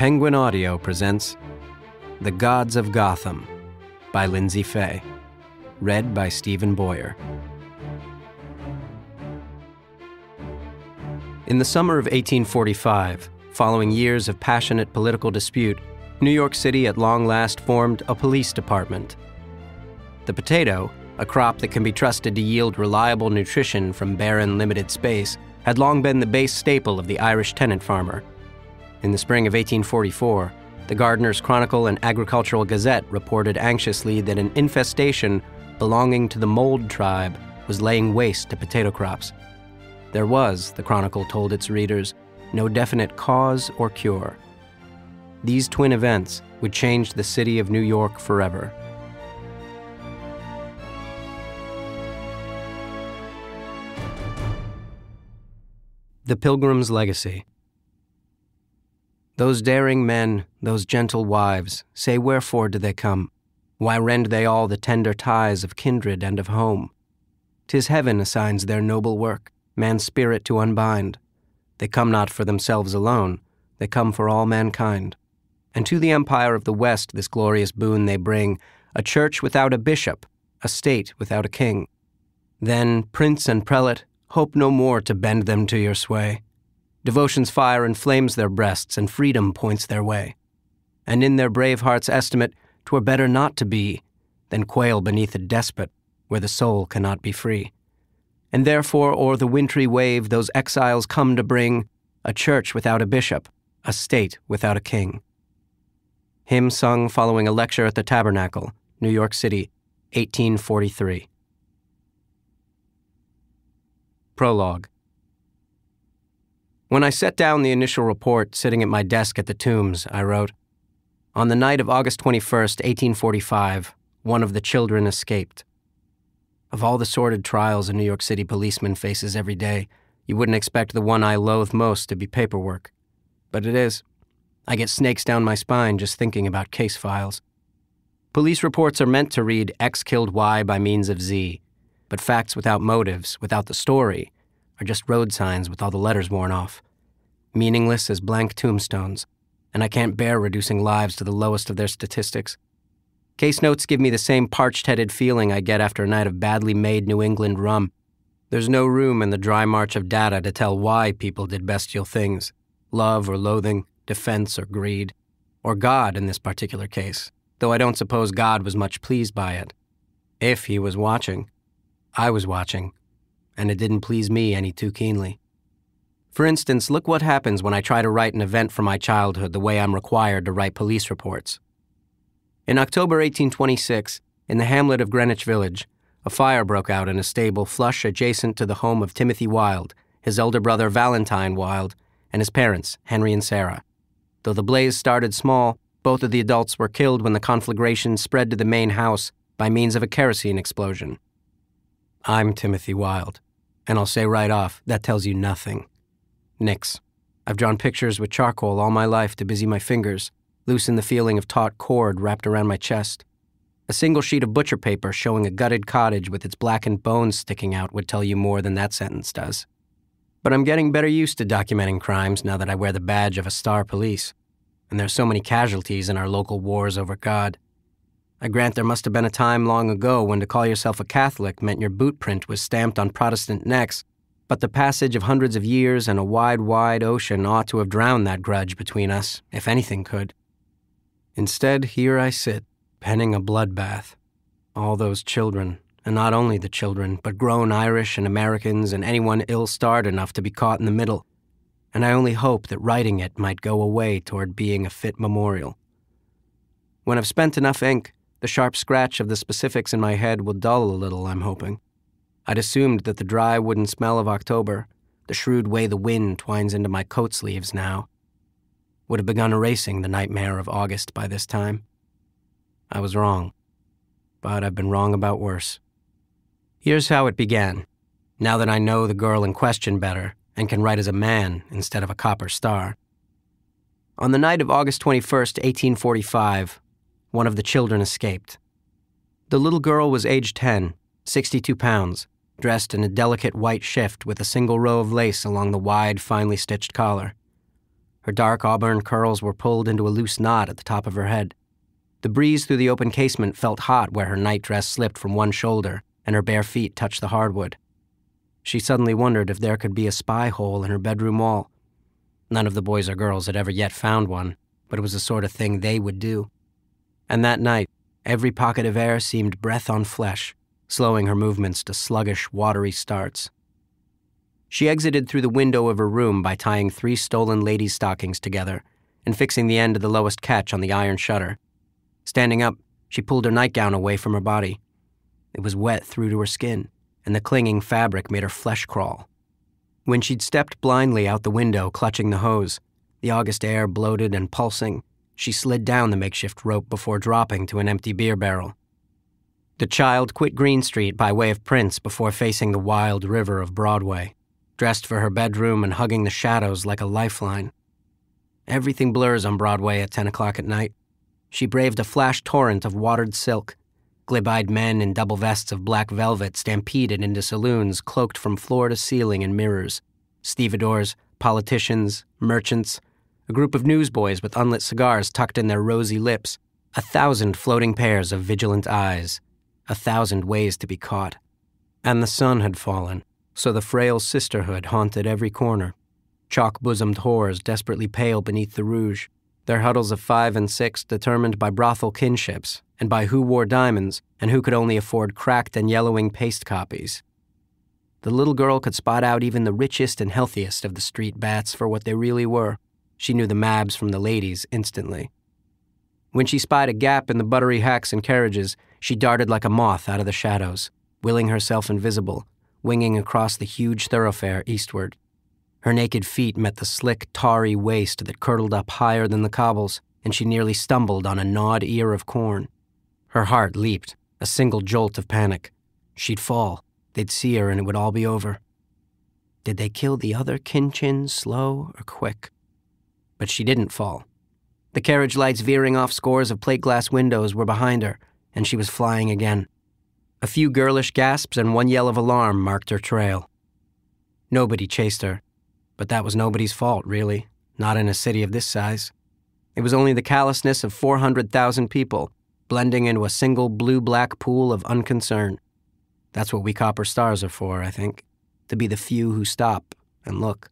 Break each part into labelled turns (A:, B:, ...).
A: Penguin Audio presents The Gods of Gotham by Lyndsay Faye, read by Stephen Boyer. In the summer of 1845, following years of passionate political dispute, New York City at long last formed a police department. The potato, a crop that can be trusted to yield reliable nutrition from barren, limited space, had long been the base staple of the Irish tenant farmer. In the spring of 1844, the Gardener's Chronicle and Agricultural Gazette reported anxiously that an infestation belonging to the mold tribe was laying waste to potato crops. There was, the Chronicle told its readers, no definite cause or cure. These twin events would change the city of New York forever. The Pilgrim's Legacy. Those daring men, those gentle wives, say wherefore do they come? Why rend they all the tender ties of kindred and of home? 'Tis heaven assigns their noble work, man's spirit to unbind. They come not for themselves alone, they come for all mankind. And to the empire of the West this glorious boon they bring, a church without a bishop, a state without a king. Then, prince and prelate, hope no more to bend them to your sway. Devotion's fire inflames their breasts, and freedom points their way. And in their brave hearts' estimate, 'twere better not to be than quail beneath a despot where the soul cannot be free. And therefore o'er the wintry wave those exiles come to bring a church without a bishop, a state without a king. Hymn sung following a lecture at the Tabernacle, New York City, 1843. Prologue. When I set down the initial report sitting at my desk at the Tombs, I wrote, "On the night of August 21st, 1845, one of the children escaped." Of all the sordid trials a New York City policeman faces every day, you wouldn't expect the one I loathe most to be paperwork. But it is. I get snakes down my spine just thinking about case files. Police reports are meant to read X killed Y by means of Z, but facts without motives, without the story, are just road signs with all the letters worn off. Meaningless as blank tombstones, and I can't bear reducing lives to the lowest of their statistics. Case notes give me the same parched-headed feeling I get after a night of badly made New England rum. There's no room in the dry march of data to tell why people did bestial things, love or loathing, defense or greed, or God in this particular case, though I don't suppose God was much pleased by it. If he was watching, I was watching, and it didn't please me any too keenly. For instance, look what happens when I try to write an event from my childhood the way I'm required to write police reports. In October 1826, in the hamlet of Greenwich Village, a fire broke out in a stable flush adjacent to the home of Timothy Wilde, his elder brother Valentine Wilde, and his parents, Henry and Sarah. Though the blaze started small, both of the adults were killed when the conflagration spread to the main house by means of a kerosene explosion. I'm Timothy Wilde, and I'll say right off, that tells you nothing. Nix. I've drawn pictures with charcoal all my life to busy my fingers, loosen the feeling of taut cord wrapped around my chest. A single sheet of butcher paper showing a gutted cottage with its blackened bones sticking out would tell you more than that sentence does. But I'm getting better used to documenting crimes now that I wear the badge of a star police, and there's so many casualties in our local wars over God. I grant there must have been a time long ago when to call yourself a Catholic meant your boot print was stamped on Protestant necks, but the passage of hundreds of years and a wide, wide ocean ought to have drowned that grudge between us, if anything could. Instead, here I sit, penning a bloodbath. All those children, and not only the children, but grown Irish and Americans and anyone ill-starred enough to be caught in the middle. And I only hope that writing it might go away toward being a fit memorial. When I've spent enough ink, the sharp scratch of the specifics in my head will dull a little, I'm hoping. I'd assumed that the dry wooden smell of October, the shrewd way the wind twines into my coat sleeves now, would have begun erasing the nightmare of August by this time. I was wrong, but I've been wrong about worse. Here's how it began, now that I know the girl in question better and can write as a man instead of a copper star. On the night of August 21st, 1845, one of the children escaped. The little girl was age 10, 62 pounds, dressed in a delicate white shift with a single row of lace along the wide, finely stitched collar. Her dark auburn curls were pulled into a loose knot at the top of her head. The breeze through the open casement felt hot where her nightdress slipped from one shoulder and her bare feet touched the hardwood. She suddenly wondered if there could be a spy hole in her bedroom wall. None of the boys or girls had ever yet found one, but it was the sort of thing they would do. And that night, every pocket of air seemed breath on flesh, slowing her movements to sluggish, watery starts. She exited through the window of her room by tying 3 stolen ladies' stockings together and fixing the end of the lowest catch on the iron shutter. Standing up, she pulled her nightgown away from her body. It was wet through to her skin, and the clinging fabric made her flesh crawl. When she'd stepped blindly out the window, clutching the hose, the August air bloated and pulsing, she slid down the makeshift rope before dropping to an empty beer barrel. The child quit Green Street by way of Prince before facing the wild river of Broadway, dressed for her bedroom and hugging the shadows like a lifeline. Everything blurs on Broadway at 10 o'clock at night. She braved a flash torrent of watered silk. Glib-eyed men in double vests of black velvet stampeded into saloons cloaked from floor to ceiling in mirrors. Stevedores, politicians, merchants, a group of newsboys with unlit cigars tucked in their rosy lips, 1,000 floating pairs of vigilant eyes, 1,000 ways to be caught. And the sun had fallen, so the frail sisterhood haunted every corner. Chalk-bosomed whores desperately pale beneath the rouge, their huddles of 5 and 6 determined by brothel kinships and by who wore diamonds and who could only afford cracked and yellowing paste copies. The little girl could spot out even the richest and healthiest of the street bats for what they really were. She knew the mabs from the ladies instantly. When she spied a gap in the buttery hacks and carriages, she darted like a moth out of the shadows, willing herself invisible, winging across the huge thoroughfare eastward. Her naked feet met the slick, tarry waist that curdled up higher than the cobbles, and she nearly stumbled on a gnawed ear of corn. Her heart leaped, a single jolt of panic. She'd fall. They'd see her and it would all be over. Did they kill the other Kinchin slow or quick? But she didn't fall. The carriage lights veering off scores of plate glass windows were behind her, and she was flying again. A few girlish gasps and one yell of alarm marked her trail. Nobody chased her, but that was nobody's fault, really, not in a city of this size. It was only the callousness of 400,000 people, blending into a single blue-black pool of unconcern. That's what we copper stars are for, I think, to be the few who stop and look.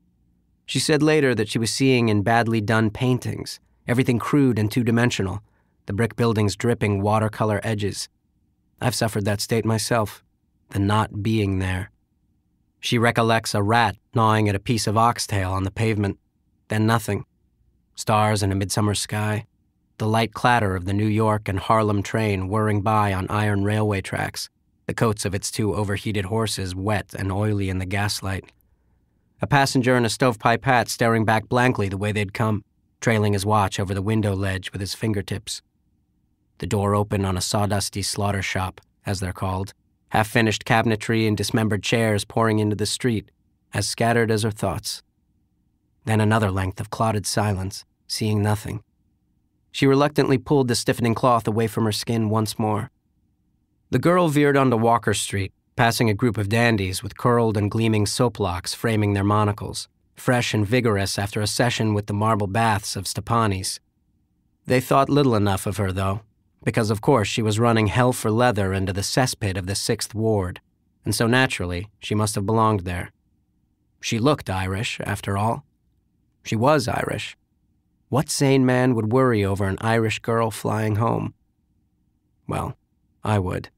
A: She said later that she was seeing in badly done paintings, everything crude and two-dimensional, the brick buildings dripping watercolor edges. I've suffered that state myself, the not being there. She recollects a rat gnawing at a piece of oxtail on the pavement, then nothing. Stars in a midsummer sky, the light clatter of the New York and Harlem train whirring by on iron railway tracks, the coats of its 2 overheated horses wet and oily in the gaslight. A passenger in a stovepipe hat staring back blankly the way they'd come, trailing his watch over the window ledge with his fingertips. The door open on a sawdusty slaughter shop, as they're called, half-finished cabinetry and dismembered chairs pouring into the street, as scattered as her thoughts. Then another length of clotted silence, seeing nothing. She reluctantly pulled the stiffening cloth away from her skin once more. The girl veered onto Walker Street, passing a group of dandies with curled and gleaming soap locks framing their monocles, fresh and vigorous after a session with the marble baths of Stepani's. They thought little enough of her, though, because of course she was running hell for leather into the cesspit of the 6th Ward, and so naturally she must have belonged there. She looked Irish, after all. She was Irish. What sane man would worry over an Irish girl flying home? Well, I would.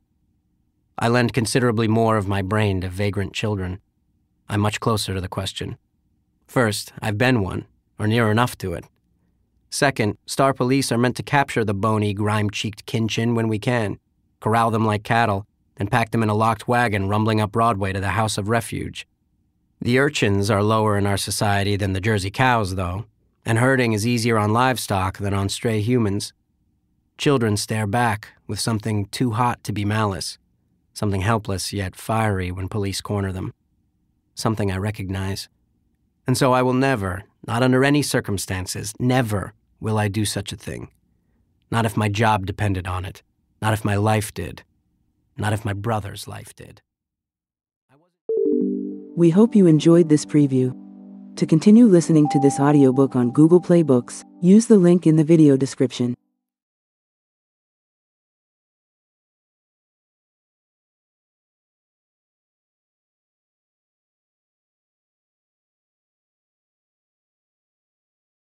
A: I lend considerably more of my brain to vagrant children. I'm much closer to the question. First, I've been one, or near enough to it. Second, star police are meant to capture the bony, grime-cheeked Kinchin when we can, corral them like cattle, and pack them in a locked wagon rumbling up Broadway to the House of Refuge. The urchins are lower in our society than the Jersey cows, though, and herding is easier on livestock than on stray humans. Children stare back with something too hot to be malice, something helpless yet fiery when police corner them, something I recognize. And so I will never, not under any circumstances, never will I do such a thing. Not if my job depended on it, not if my life did, not if my brother's life did.
B: We hope you enjoyed this preview. To continue listening to this audiobook on Google Play Books, use the link in the video description.